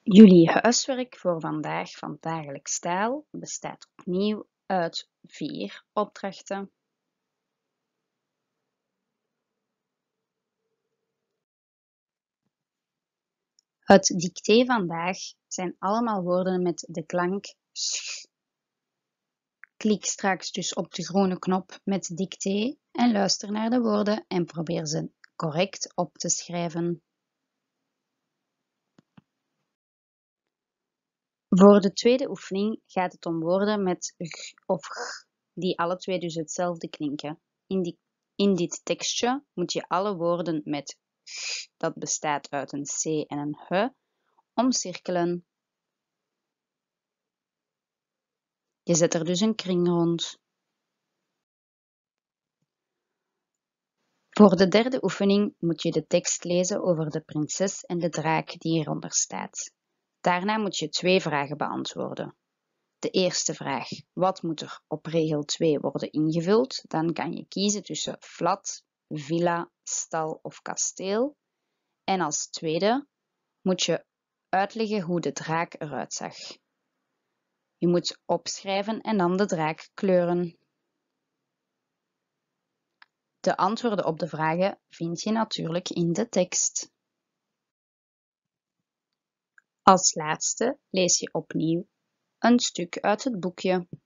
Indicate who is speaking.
Speaker 1: Jullie huiswerk voor vandaag van dagelijks taal bestaat opnieuw uit 4 opdrachten. Het dicté vandaag zijn allemaal woorden met de klank sch. Klik straks dus op de groene knop met dicté en luister naar de woorden en probeer ze correct op te schrijven. Voor de tweede oefening gaat het om woorden met g of g, die alle twee dus hetzelfde klinken. In dit tekstje moet je alle woorden met g, dat bestaat uit een c en een h, omcirkelen. Je zet er dus een kring rond. Voor de derde oefening moet je de tekst lezen over de prinses en de draak die hieronder staat. Daarna moet je 2 vragen beantwoorden. De eerste vraag: wat moet er op regel 2 worden ingevuld? Dan kan je kiezen tussen flat, villa, stal of kasteel. En als tweede moet je uitleggen hoe de draak eruit zag. Je moet opschrijven en dan de draak kleuren. De antwoorden op de vragen vind je natuurlijk in de tekst. Als laatste lees je opnieuw een stuk uit het boekje.